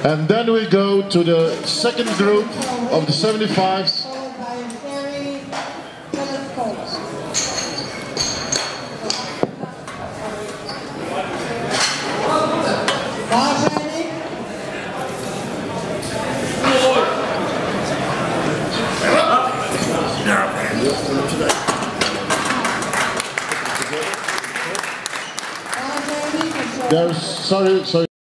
And then we go to the second group of the 75s. There's, sorry.